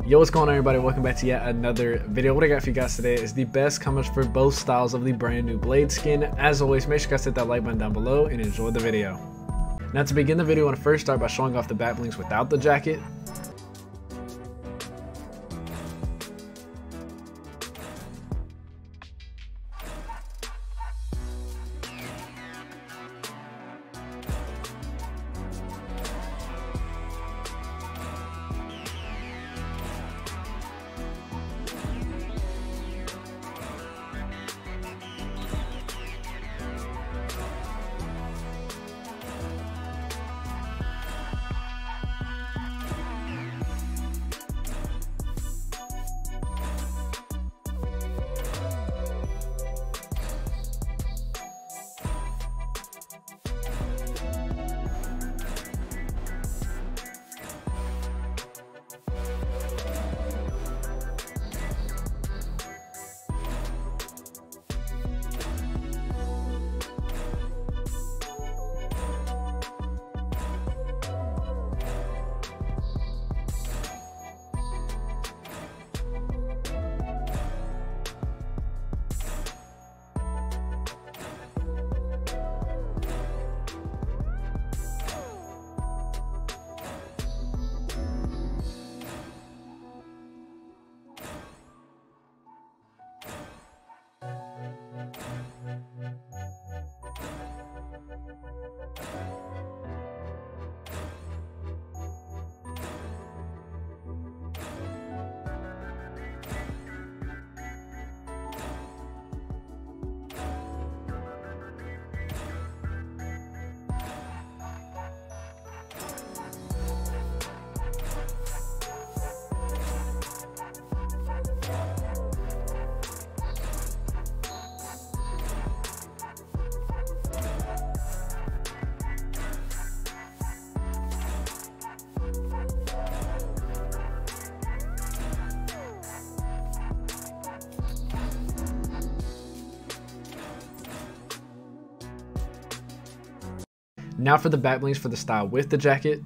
Yo, what's going on, everybody? Welcome back to yet another video. What I got for you guys today is the best combos for both styles of the brand new Blade skin. As always, make sure you guys hit that like button down below and enjoy the video. Now, to begin the video, I want to first start by showing off the back blings without the jacket. Now for the back blings for the style with the jacket.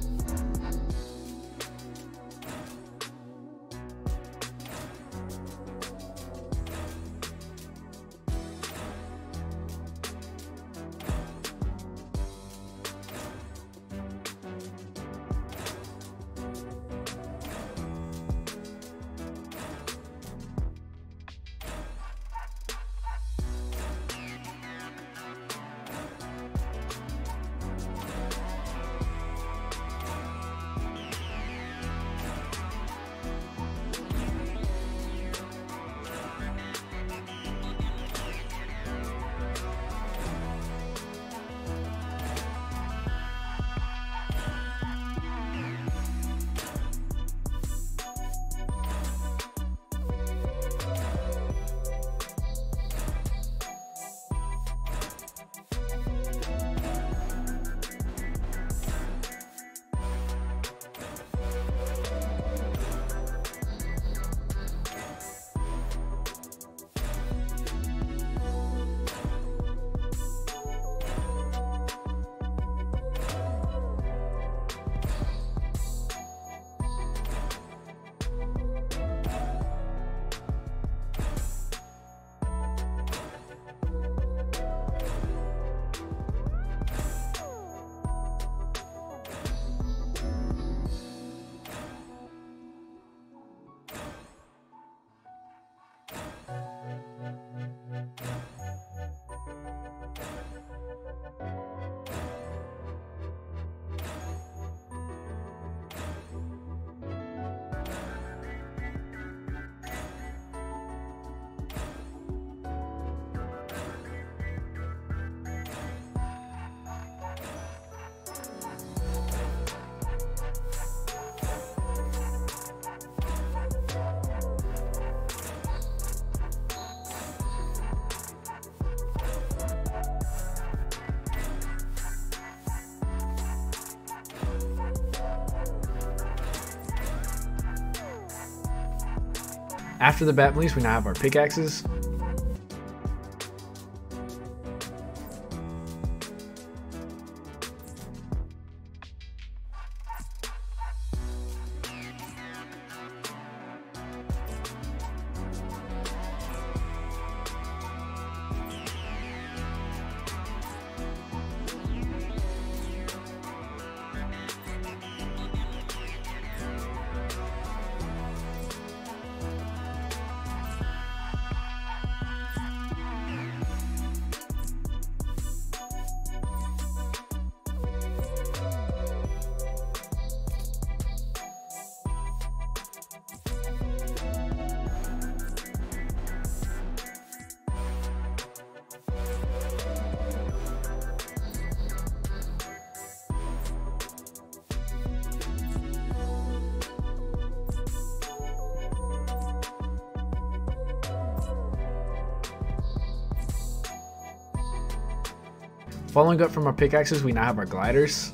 After the bat blings, we now have our pickaxes. Following up from our pickaxes, we now have our gliders.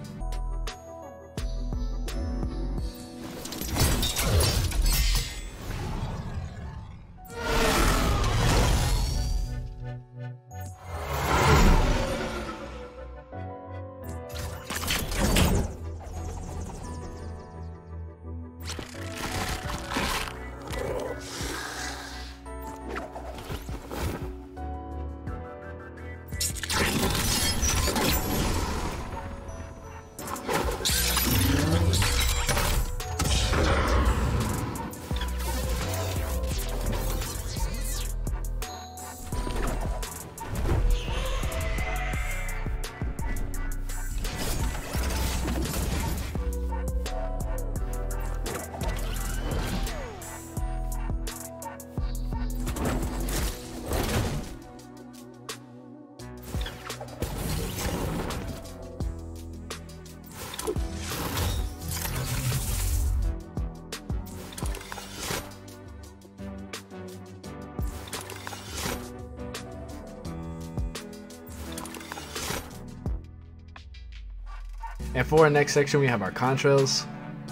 And for our next section, we have our contrails.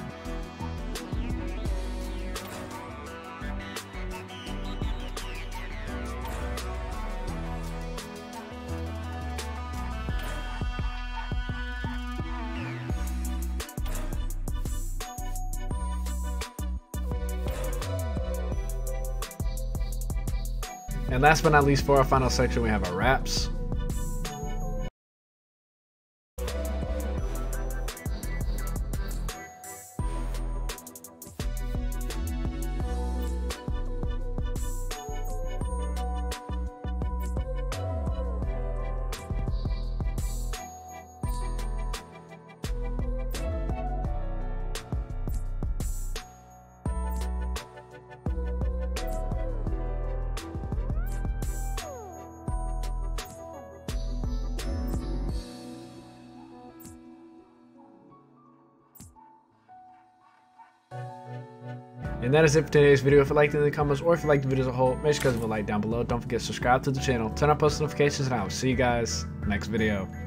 And last but not least, for our final section, we have our wraps. And that is it for today's video. If you liked it in the comments or if you liked the video as a whole, make sure to leave a like down below. Don't forget to subscribe to the channel, turn on post notifications, and I will see you guys next video.